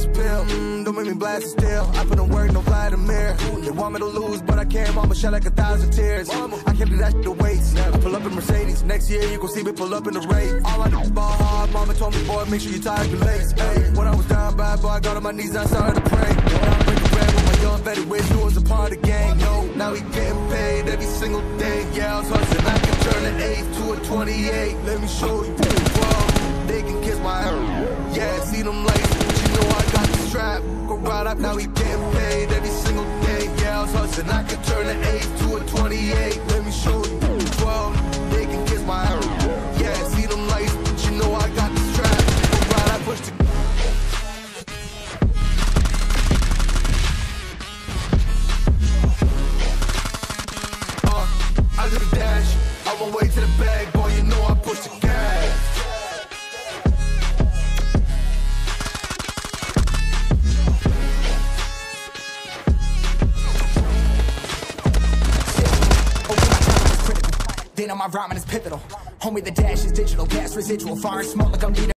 appeal. Don't make me blast it still. I put in work, no Vladimir. They want me to lose, but I can't. Mama shed like 1,000 tears. I can't do that shit to waste. I pull up in Mercedes. Next year you gon' see me pull up in the race. All I do is ball hard. Mama told me, boy, make sure you tie up your legs. Hey, when I was down bad, boy, I got on my knees and I started to pray. Now I'm breaking bread with my young vet with you was a part of the gang. No, now he getting paid every single day. Yeah, I was hustling. I can turn an 8 to a 28. Let me show you. 12, they can kiss my ass. Yeah, see them lights, but you know I got the strap. Go right up, now he getting paid every single day. Yeah, I was hustling. I can turn an 8 to a 28. Let me show you. 12, they can kiss my ass. Yeah, see them lights, but you know I got the strap. Go right up, push the. I do the dash, I won't wait to the bag, boy, you know I push the gas. Then on my rhyming is pivotal. Homie, the dash is digital, gas residual, far and smoke like I'm needing.